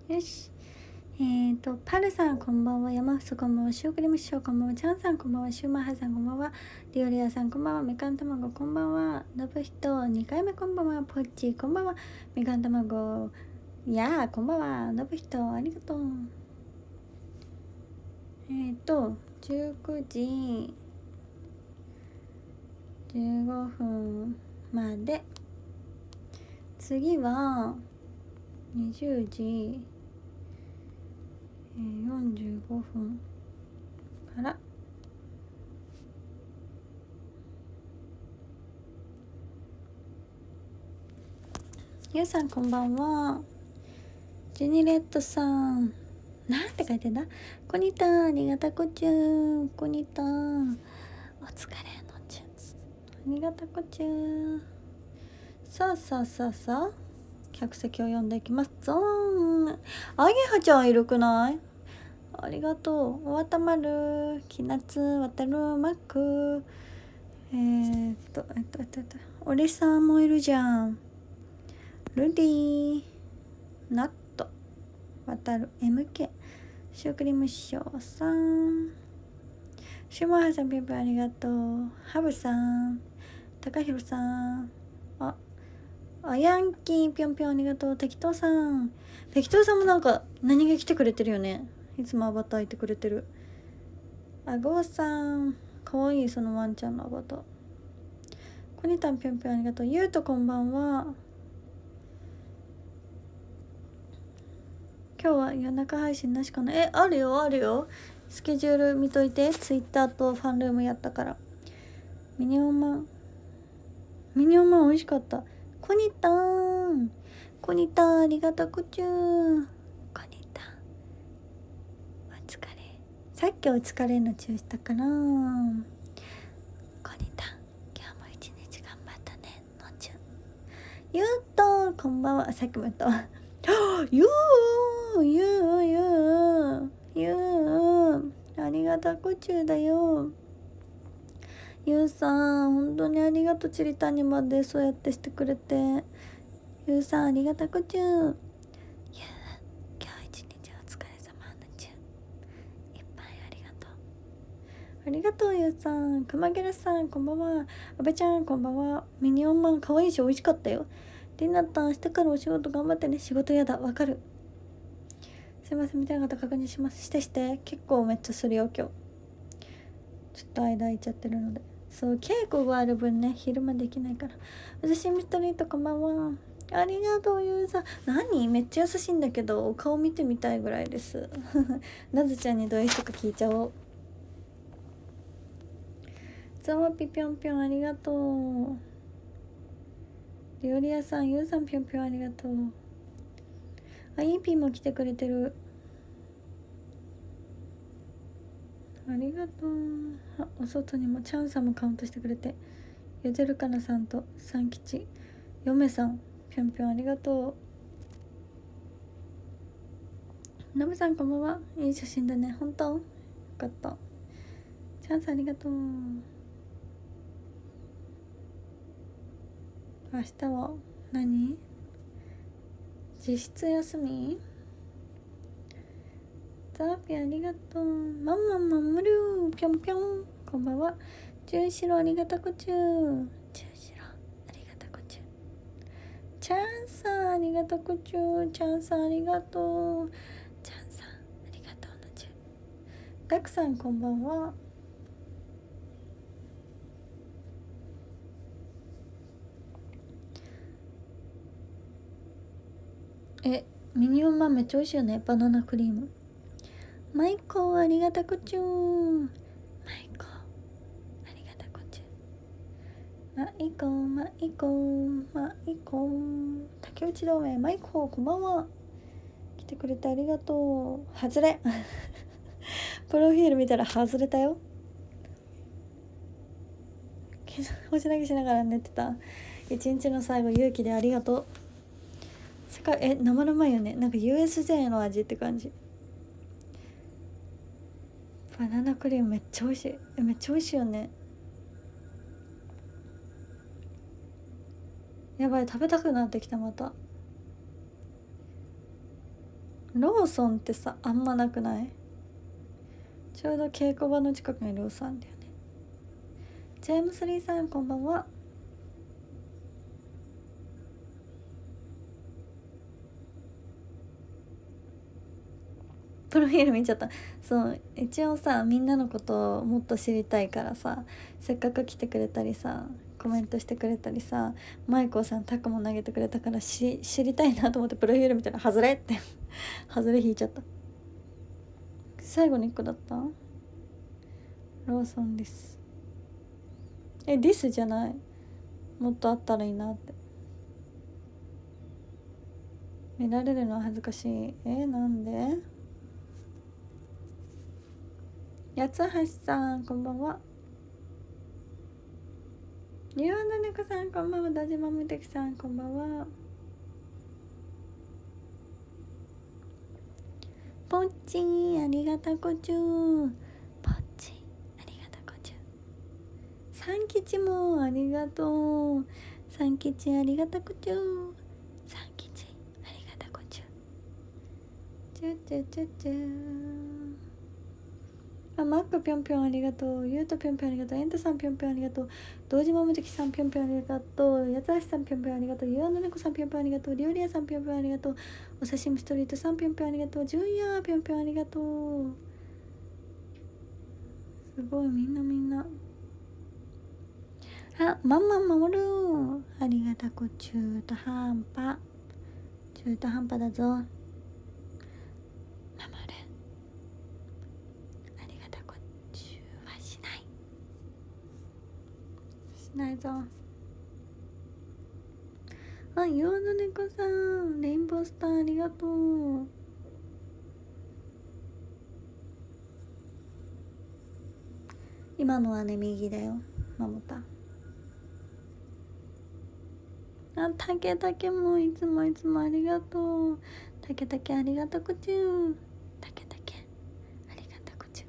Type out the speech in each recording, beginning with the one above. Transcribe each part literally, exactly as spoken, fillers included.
よし。えーと、パルさんこんばんは、山ふこんばんは、シュークリーム師匠こんばんは、チャンさんこんばんは、シューマハさんこんばんは、リオリアさんこんばんは、みかんたまごこんばんは、のぶひとにかいめこんばんは、ポッチこんばんは、みかんたまごいやーこんばんは、のぶひとありがとう。えーとじゅうくじじゅうごふんまで、次はにじゅうじよんじゅうごふんからゆうさんこんばんは、ジェニレットさんなんて書いてんだ、こにたありがたこちゅー、こにたお疲れのちゅありがたこちゅー。さあさあさあさあ客席を呼んでいきますぞーん。あげはちゃんいるくない、ありがとう。わたまるきなつわたるまくえー、っとえっとえっとえっとおりさんもいるじゃん、ルディナットわたる エムケー シュークリーム師匠さん、シュマハさんぴょんぴょんありがとう、ハブさん、たかひろさん、ああヤンキーぴょんぴょんありがとう、適当さん、適当さんもなんか何が来てくれてるよね、いつもアバターいてくれてる。あごうさんかわいい、そのワンちゃんのアバター。こにたんぴょんぴょんありがとう、ゆうとこんばんは。今日は夜中配信なしかな、えあるよあるよ、スケジュール見といて、ツイッターとファンルームやったから。ミニオンマンミニオンマン美味しかった。コニタンコニタンありがたくちゅー、コニタンお疲れ、さっきお疲れのチューしたかな。コニタン今日も一日頑張ったねのちゅん。ゆうとこんばんは、さっきも言ったわゆうゆうゆうゆうありがたくちゅうだよ。ゆうさん本当にありがとう、ちりたんにまでそうやってしてくれて。ゆうさんありがたくちゅう。ゆう今日一日お疲れ様のちゅう、いっぱいありがとう、ありがとうゆうさん。くまげるさんこんばんは、あべちゃんこんばんは。ミニオンマンかわいいし美味しかったよ。りなたん明日からお仕事頑張ってね。仕事やだ、わかる。すいません、みたいな方確認します。してして結構めっちゃするよ今日、ちょっと間空いちゃってるので。そう稽古がある分ね、昼間できないから。私ミストリートこんばんは、ありがとうゆうさん。何めっちゃ優しいんだけど、お顔見てみたいぐらいですなずちゃんにどういう人か聞いちゃおう。ざわぴぴょんぴょんありがとう。りおりやさん、ゆうさんぴょんぴょんありがとう。あ、いいピーも来てくれてる、ありがとう。あ、お外にもチャンさんもカウントしてくれて、ゆずるかなさんと三吉嫁さんぴょんぴょんありがとう。ナムさんこんばんは、いい写真だね、本当よかった。チャンさんありがとう。明日は何、実質休み。ザーピありがとう。マンマンマンムルーぴょんぴょんこんばんは。ジュンシロありがたくちゅう、ジュンシロありがたくちゅう。チャンさんありがたくちゅう、チャンさんありがとう、チャンさんありがとうのちゅう。ガクさんこんばんは。えミニオンマンめっちゃ美味しいよね、バナナクリーム。マイコーありがたくちゅう、マイコーありがたくちゅう。マイコーマイコーマイコー竹内同盟マイコーこんばんは。来てくれてありがとう。外れプロフィール見たら外れたよ。星投げしながら寝てた。一日の最後勇気でありがとう。世界え生の前よね、なんか ユーエスジェー の味って感じ。バナナクリームめっちゃ美味しい。えめっちゃ美味しいよね。やばい、食べたくなってきたまた。 ローソンってさあんまなくない？ちょうど稽古場の近くにローソンあんだよね。ジェームス・リーさんこんばんは。プロフィール見ちゃった。そう一応さみんなのことをもっと知りたいからさ、せっかく来てくれたりさコメントしてくれたりさ、マイコーさんタクも投げてくれたから知知りたいなと思ってプロフィール見たら外れって外れ引いちゃった。最後のいっこだった。ローソンです。えディスじゃない、もっとあったらいいなって。見られるのは恥ずかしい。えなんで？八橋さんこんばんは。ゆうなねこさんこんばんは。だじまむてきさんこんばんは。ぽっちーありがたこちゅー。ぽっちーありがたこちゅー。三吉もありがとう。三吉ありがたこちゅー。三吉ありがたこちゅー。チュチュチュチュあ、マックぴょんぴょんありがとう。ゆうとぴょんぴょんありがとう。エントさんぴょんぴょんありがとう。堂島無敵さんぴょんぴょんありがとう。八橋さんぴょんぴょんありがとう。ゆうのねこさんぴょんぴょんありがとう。りょうりやさんぴょんぴょんありがとう。お刺身ストリートさんぴょんぴょんありがとう。じゅんやぴょんぴょんありがとう。すごいみんなみんな。あ、まんまん守るありがたく中途半端。中途半端だぞ。守るありがたく中はしないしないぞ。あ、ヨードネコさんレインボースターありがとう。今のはね右だよマモタ。あ、たけたけもいつもいつもありがとう。たけたけありがとくちゅう。たけたけありがとくちゅ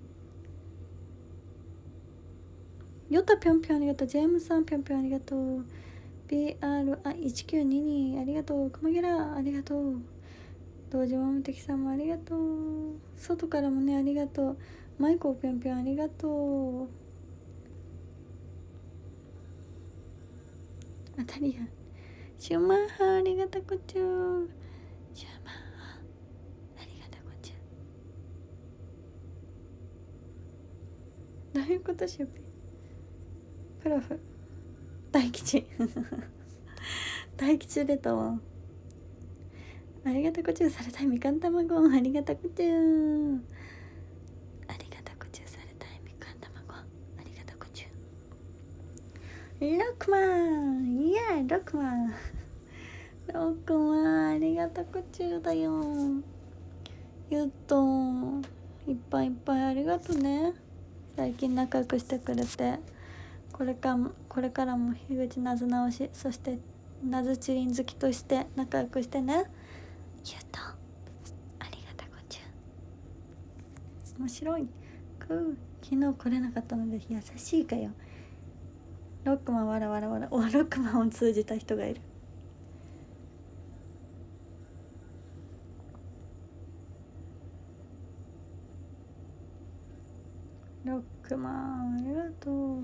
う。ヨタぴょんぴょんありがとう。ジェームさんぴょんぴょんありがとう。ビーアール あいちきゅうににありがとう。くまげらありがとう。同時もむてきさんもありがとう。外からもねありがとう。マイコーぴょんぴょんありがとう。あたりやシューマッハありがたくちゅう。シューマッハありがたくちゅう。どういうことしゅうぴプロフ大吉大吉出たわ。ありがたくちゅうされたいみかん卵ありがたくちゅう。ありがたくちゅうされたいみかん卵ありがたくちゅう。ろくまんいやろくまんろくまんありがたくちゅうだよ。ゆっといっぱいいっぱいありがとね。最近仲良くしてくれて、これからもこれからも樋口なずなおし、そしてなずちりん好きとして仲良くしてね。ゆうとありがたくちゅう。面白いく昨日来れなかったので優しいかよ。ロックマンわらわらわら。おロックマンを通じた人がいる。ロックマンありがとう。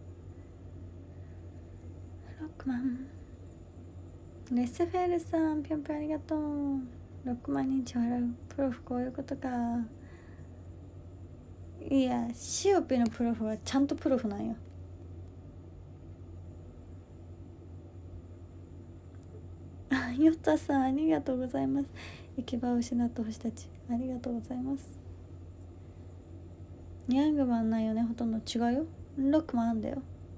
ロックマンレスフェルさんぴょんぴょんありがとう。ろくまん人笑うプロフこういうことか。いやシオピのプロフはちゃんとプロフなんよ。あヨタさんありがとうございます。行き場を失った星たちありがとうございます。ニャングマンないよね、ほとんど違うよ。ロックマンあんだよ。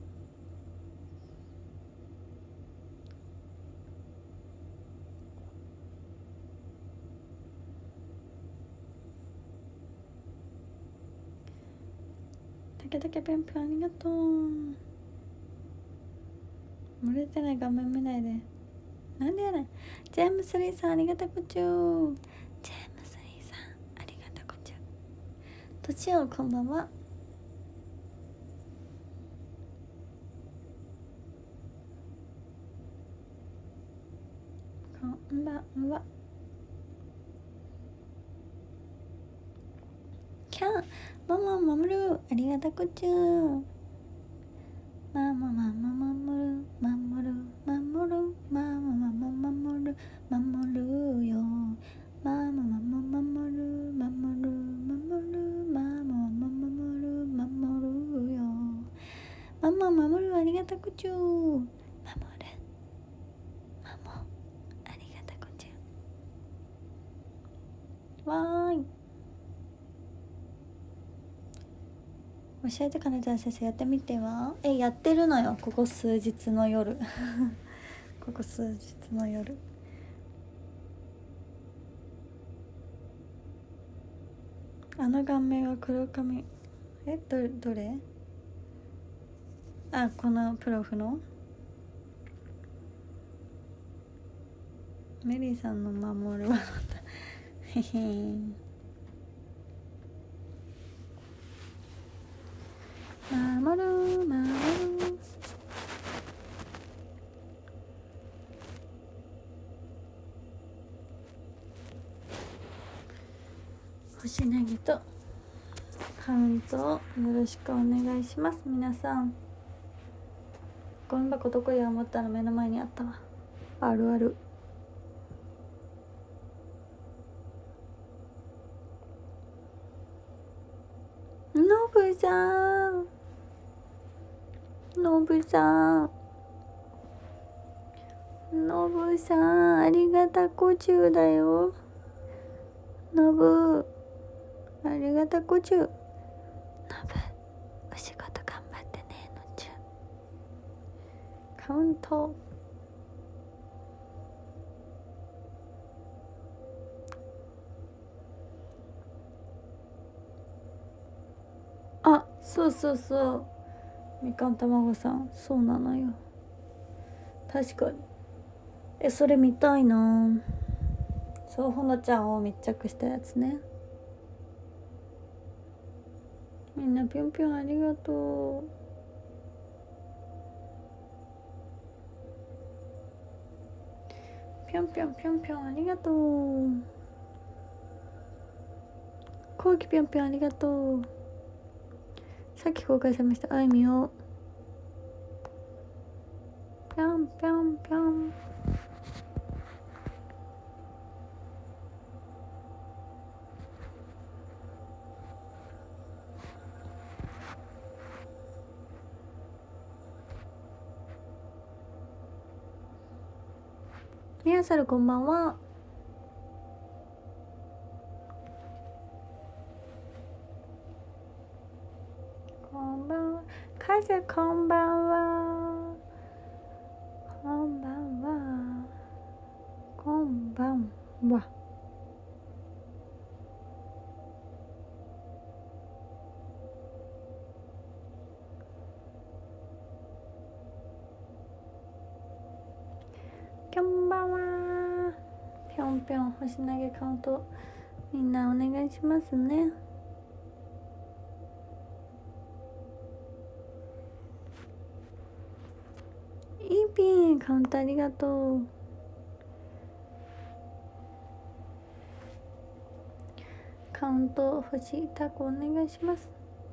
たけたけぴょんぴょんありがとう。漏れてない画面見ないで。なんでやねん。ジェームスリーさんありがたくちゅう。ジェームスリーさんありがたくちゅう。とちおこんばんは。こんばんは。 キャンママ守るありがたこちゅーママママ守る守る守るママママ守る守るよママママ守る守る守るママママ守る守るよママ守るありがたこちゅー守るママありがたこちゅーわーい教えて金沢先生やってみてはえやってるのよここ数日の夜ここ数日の夜あの顔面は黒髪えどれどれあこのプロフのメリーさんの守るはへへ守る守る星投げとカウントをよろしくお願いします皆さんゴミ箱どこや思ったら目の前にあったわあるあるのぶさんのぶさんのぶさんありがたこちゅうだよのぶありがたこちゅうのぶお仕事頑張ってねのちゅカウントあそうそうそうみかんたまごさんそうなのよ確かにえそれ見たいなそうほのちゃんを密着したやつねみんなぴょんぴょんありがとうぴょんぴょんぴょんぴょんありがとうこうきぴょんぴょんありがとうさっき公開されましたあいみをぴょんぴょんぴょんみやさるこんばんはこんばんはかずこんばんはこんばんはこんばんはこんばんはぴょんぴょん星投げカウントみんなお願いしますねいいピンカウントありがとうカウント星タコお願いします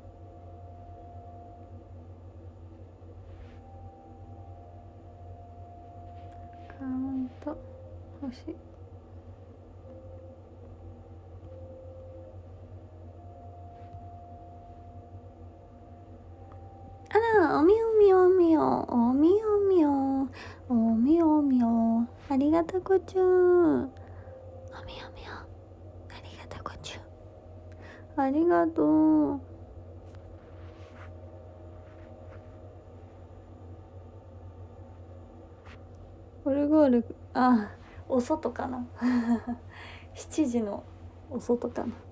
カウント星あらおみおみおみおおみおみおおみおみおありがたこちゅうおみおみおありがたこちゅうありがとうオルゴールあお外かなしちじのお外かな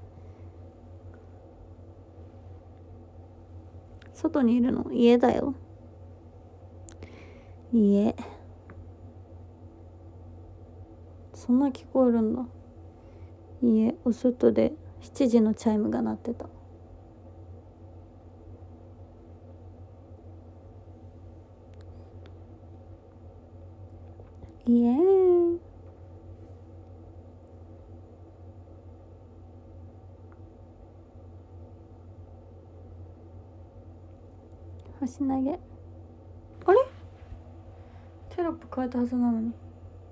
外にいるの家だよ家そんな聞こえるんだ家お外でしちじのチャイムが鳴ってたイエーイ星投げ、あれテロップ変えたはずなのに。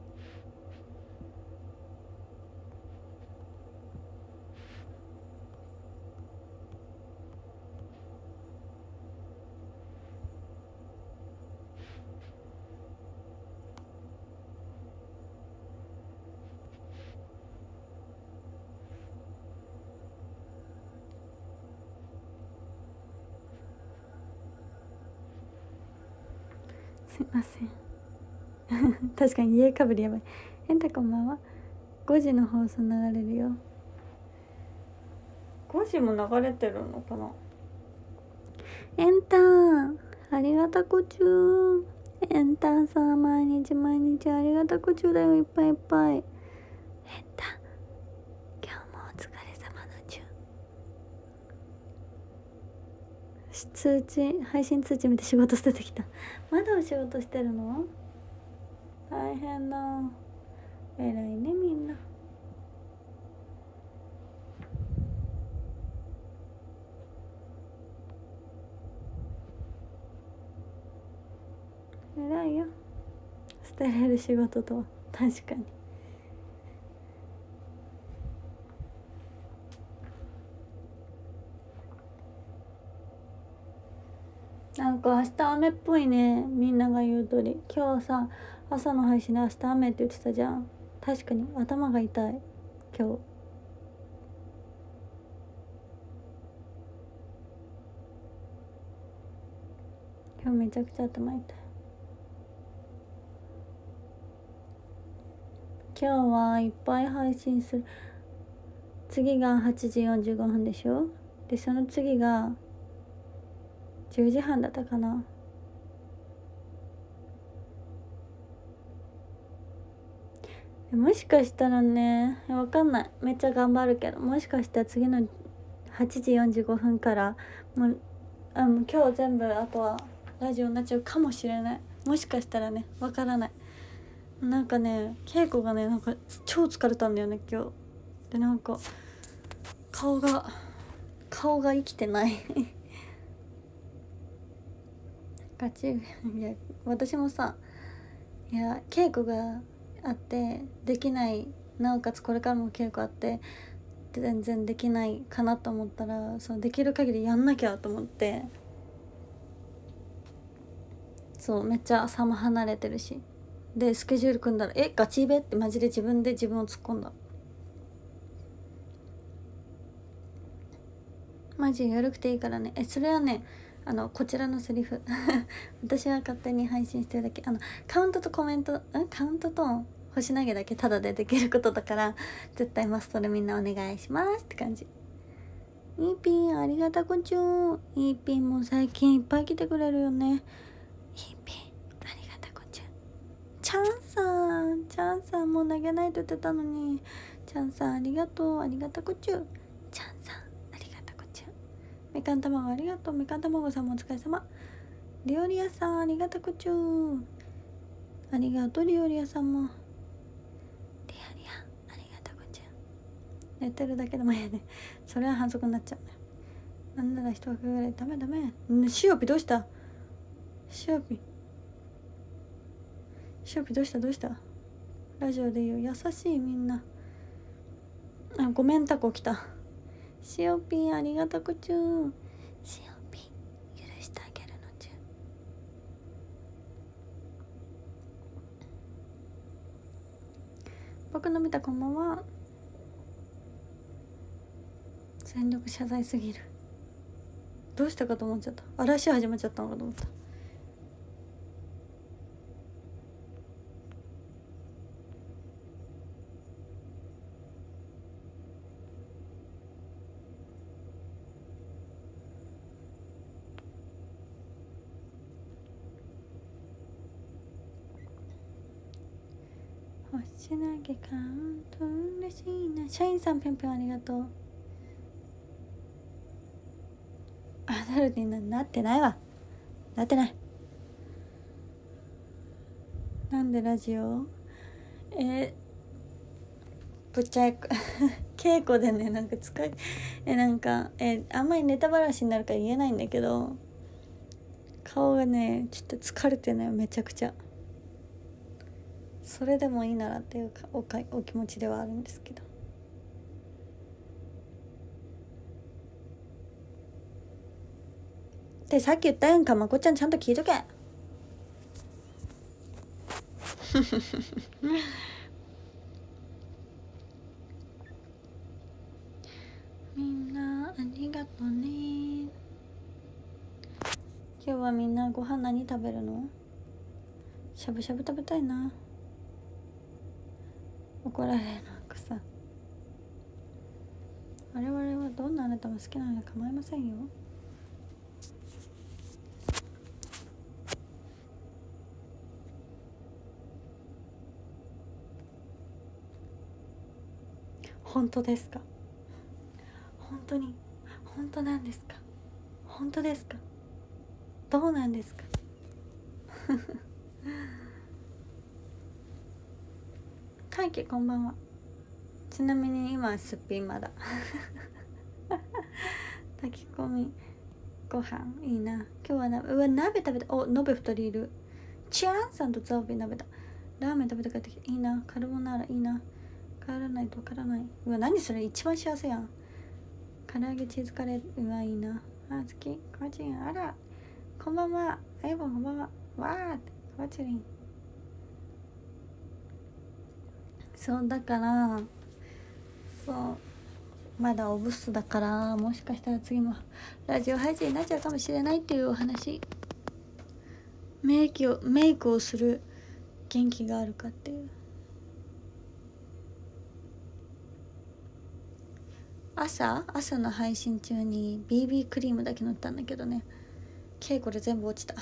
すいません確かに家かぶりやばい。エンタこんばんは。ごじの放送流れるよ。ごじも流れてるのかな。エンターありがたこちゅう。エンターさん毎日毎日ありがたこちゅうだよ。いっぱいいっぱい。エンタ今日もお疲れ様のちゅう。通知配信通知見て仕事捨ててきた。まだお仕事してるの？大変だ。偉いねみんな。偉いよ。捨てれる仕事とは確かに。なんか明日雨っぽいね。みんなが言う通り。今日さ朝の配信で明日雨って言ってたじゃん。確かに頭が痛い今日。今日めちゃくちゃ頭痛い。今日はいっぱい配信する。次がはちじよんじゅうごふんでしょ。でその次がじゅうじはんだったかな。もしかしたらね、わかんない。めっちゃ頑張るけど、もしかしたら次のはちじよんじゅうごふんからもうあの今日全部あとはラジオになっちゃうかもしれない。もしかしたらね、わからない。なんかね、稽古がね、なんか超疲れたんだよね今日。でなんか顔が顔が生きてないガチいや私もさ、いや稽古があってできない、なおかつこれからも稽古あって全然できないかなと思ったら、そうできる限りやんなきゃと思って、そうめっちゃ朝も離れてるし、でスケジュール組んだらえガチイベってマジで自分で自分を突っ込んだ。マジやるくていいからね。えそれはね、あのこちらのセリフ私は勝手に配信してるだけ。あのカウントとコメントんカウントと星投げだけタダでできることだから、絶対マストでみんなお願いしますって感じ。いーピンありがたこちゅう。いーピンも最近いっぱい来てくれるよね。いーピンありがたこちゅう。チャンさんチャンさんもう投げないと言ってたのに、チャンさんありがとう。ありがたこちゅう。チャンさんみかんたまごありがとう。みかんたまごさんもお疲れ様。りおりやさんありがたくちゅう。ありがとうりおりやさんも。りおりやありがたくちゅう。寝てるだけでもいいね。それは反則になっちゃうね。なんなら一枠ぐらいダメダメ。ね、しおぴどうした？しおぴしおぴどうしたどうした？ラジオで言う優しいみんな。あごめんタコ来た。しおぴんありがたくちゅう。しおぴん許してあげるのちゅう。僕の見たこんばんは。全力謝罪すぎる。どうしたかと思っちゃった。嵐始まっちゃったのかと思った。星投げカウント嬉しいな。社員さんぴょんぴょんありがとう。アダルティーになってないわ。なってない。なんでラジオえー、ぶっちゃけ稽古でね、なんか使いえなんかえあんまりネタバラシになるから言えないんだけど、 顔がねちょっと疲れてねめちゃくちゃ。それでもいいならっていうか お, かお気持ちではあるんですけど。でさっき言ったやんか、まこちゃんちゃんと聞いとけみんなありがとね。今日はみんなご飯何食べるの？しゃぶしゃぶ食べたいな。怒られるなんかさ。我々はどんなあなたも好きなので構いませんよ。本当ですか？本当に本当なんですか？本当ですか？どうなんですか？はいけこんばんは。ちなみに今はすっぴんまだ炊き込みご飯いいな。今日はなうわ鍋食べた。お鍋ふたりいる。チャンさんとザオビ鍋だ。ラーメン食べたかったいいな。カルボナーラいいな。帰らないとわからない。うわ何それ一番幸せやん。唐揚げチーズカレーうわいいな。あ好きかわちりんあらこんばんは。あやぼんこんばんは。わーってかわちりん。そうだからそうまだオブスだからもしかしたら次もラジオ配信になっちゃうかもしれないっていうお話。メイクをメイクをする元気があるかっていう。朝朝の配信中に ビービー クリームだけ塗ったんだけどね、稽古で全部落ちた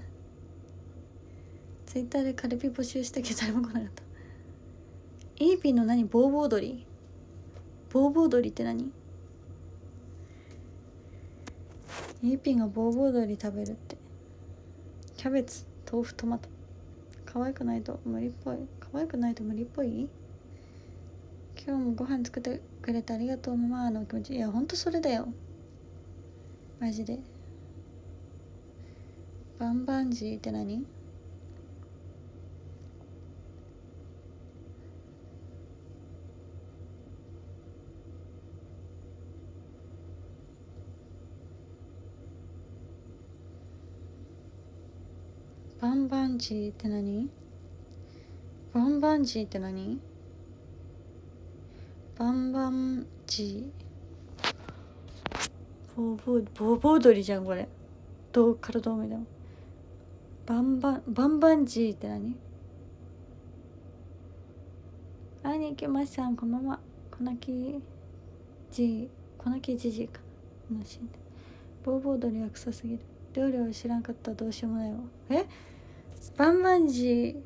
ツイッターでカルピ募集したけど誰も来なかった。イーピーの何ボーボー鳥ボーボー鳥って何？イーピーがボーボー鳥食べるって。キャベツ豆腐トマト可愛くないと無理っぽい。可愛くないと無理っぽい。今日もご飯作ってくれてありがとうママの気持ち。いやほんとそれだよマジで。バンバンジーって何？バンバンジーって何？バンバンジーって何？バンバンジーボーボーボーボー鳥じゃんこれ。どうからどう見ても。バンバンバンバンジーって何？会いに行きました。こんばんは。こなきじこなきじじか楽しんで。ボーボー鳥は臭すぎる。料理を知らんかったらどうしようもないわ。えバンバンジー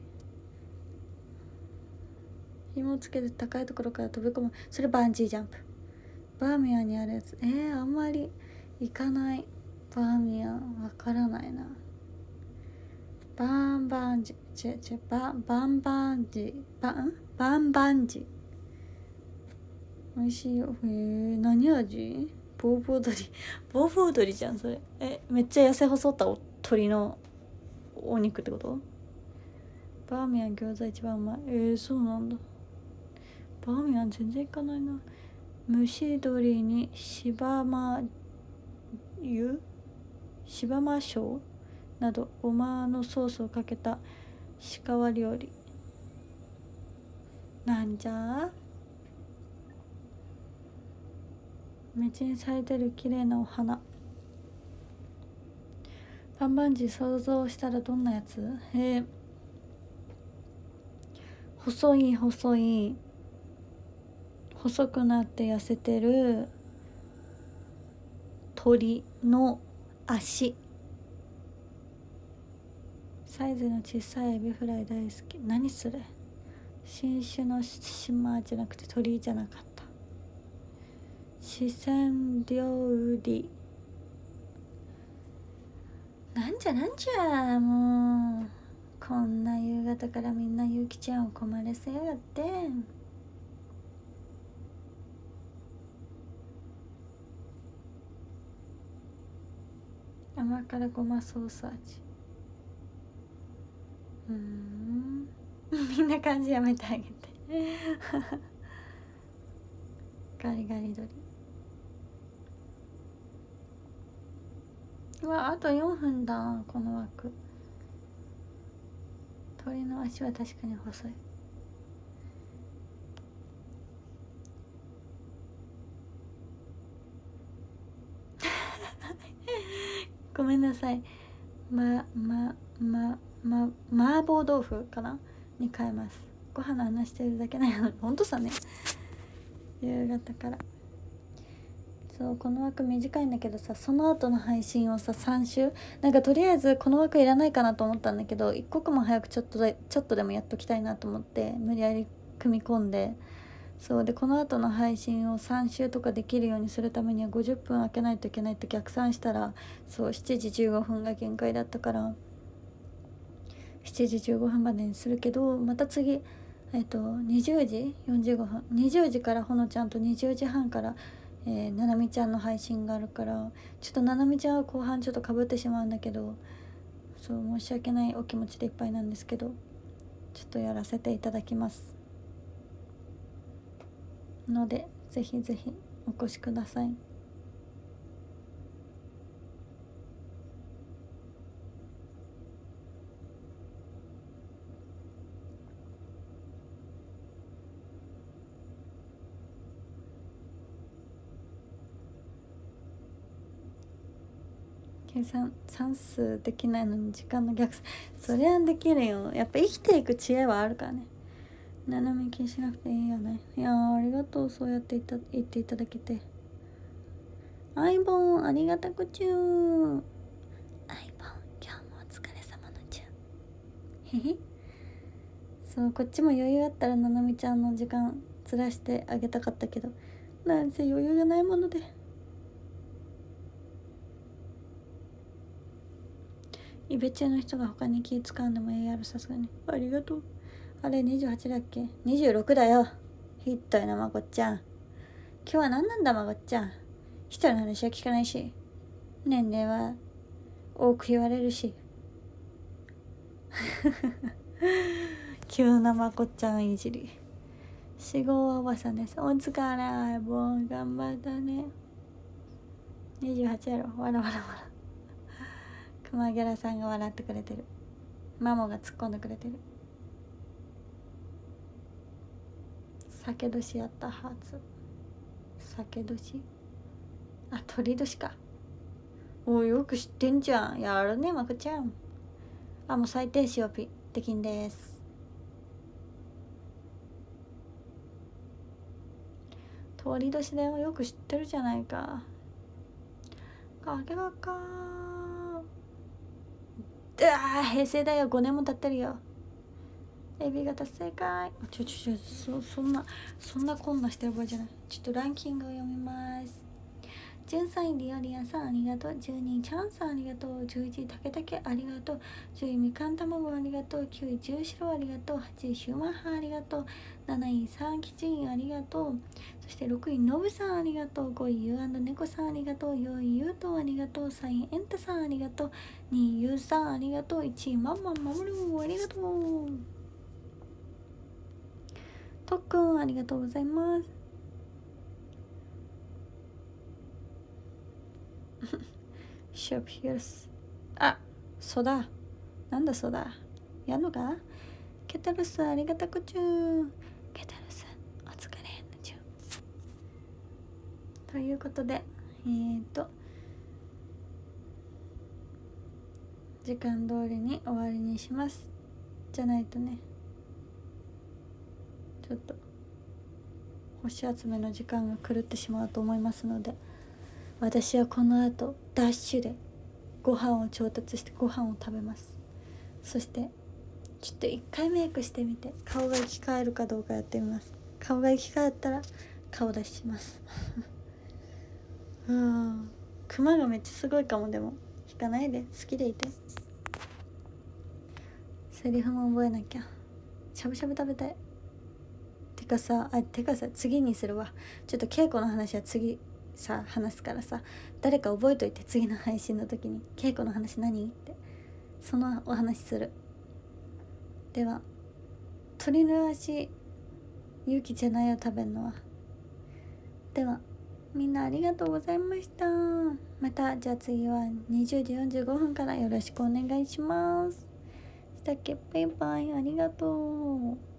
紐つけて高いところから飛び込む。それバンジージャンプ。バーミヤンにあるやつ。えー、あんまり行かない。バーミヤンわからないな。バンバンジー違う違うバンバンバンジーバンバンバンジー美味しいよ。へえ何味？ボーボー鳥ボーボー鳥じゃんそれ。えめっちゃ痩せ細った鳥のお肉ってこと？バーミヤン餃子一番うまい。えー、そうなんだ。バーミヤン全然行かないな。蒸し鶏に柴間油柴間椒などごまのソースをかけた鹿料理。なんじゃ道に咲いてる綺麗なお花。バンバンジー想像したらどんなやつ？へえ細い細い細くなって痩せてる鳥の足。サイズの小さいエビフライ大好き。何それ？新種の島じゃなくて鳥じゃなかった。四川料理なんじゃなんじゃもうこんな夕方からみんなゆきちゃんを困らせやがって。 甘辛ごまソース味。うーんみんな漢字やめてあげてガリガリ鶏。うわ、あとよんぷんだ。この枠。鳥の足は確かに細い。ごめんなさい。まままま麻婆豆腐かなに変えます。ご飯の話してるだけなのに。ほんとさね、夕方から。そう、この枠短いんだけどさ、その後の配信をささん週なんかとりあえずこの枠いらないかなと思ったんだけど、一刻も早くちょっとでちょっとでもやっときたいなと思って無理やり組み込んで、そうでこの後の配信をさん週とかできるようにするためにはごじゅっぷん空けないといけないって逆算したら、そうしちじじゅうごふんが限界だったからしちじじゅうごふんまでにするけど、また次えっとにじゅうじよんじゅうごふん、にじゅうじからほのちゃんとにじゅうじはんからえー、ななみちゃんの配信があるから、ちょっとななみちゃんは後半ちょっとかぶってしまうんだけど、そう申し訳ないお気持ちでいっぱいなんですけど、ちょっとやらせていただきますので、ぜひぜひお越しください。計算算数できないのに時間の逆算、そりゃできるよ。やっぱ生きていく知恵はあるからね。ななみ気にしなくていいよね。いやーありがとう、そうやって言った言っていただけて。アイボンありがたくちゅー。アイボン今日もお疲れ様のちゅー。へへそう、こっちも余裕あったらななみちゃんの時間ずらしてあげたかったけど、なんせ余裕がないもので。イベチェの人が他に気使うんでもええやろ、さすがに。ありがとう。あれにじゅうはちだっけ？ にじゅうろく だよ。ひっどいなまこっちゃん。今日は何なんだまこっちゃん。人の話は聞かないし、年齢は多く言われるし急なまこっちゃんいじり。四号おばさんです。お疲れ。もう頑張ったね。にじゅうはちやろ。わらわらわら。熊ギャラさんが笑ってくれてる。マモが突っ込んでくれてる。酒年やったはず。酒年、あ、鳥年か。およく知ってんじゃん。やるねまこちゃん。あ、もう最低塩ピできんです。鳥年だよ。よく知ってるじゃないか。かけがかー。あー平成だよ。ごねんも経ってるよ。エビ型正解。ちょちょちょそそんなそんなこんなしてる場合じゃない。ちょっとランキングを読みます。じゅうさんいリオリアさんありがとう。じゅうにいチャンさんありがとう。じゅういちいたけたけありがとう。じゅういみかんたまごありがとう。きゅういじゅうしろありがとう。はちいシューマッハありがとう。なないさんきちんありがとう。そしてろくいのぶさんありがとう。ごいゆうねこさんありがとう。よんいゆうとありがとう。さんいえんたさんありがとう。にいゆうさんありがとう。いちいまんまんまもるありがとう。とっくんありがとうございます。ショップヒルス、あ、そうだ、なんだそうだ、やんのか。ケタルスありがたくちゅー。ケタルスお疲れのちゅー。ということでえーと時間通りに終わりにします。じゃないとね、ちょっと星集めの時間が狂ってしまうと思いますので、私はこの後ダッシュでご飯を調達してご飯を食べます。そしてちょっと一回メイクしてみて顔が生き返るかどうかやってみます。顔が生き返ったら顔出しますうん、クマがめっちゃすごいかも。でも引かないで、好きでいて。セリフも覚えなきゃ。しゃぶしゃぶ食べたい。てかさあてかさ次にするわ。ちょっと稽古の話は次さ話すからさ、誰か覚えといて、次の配信の時に稽古の話何ってそのお話する。では鳥の足勇気じゃないよ食べんのは。ではみんなありがとうございました。またじゃあ次はにじゅうじよんじゅうごふんからよろしくお願いします。したっけ。バイバイ、ありがとう。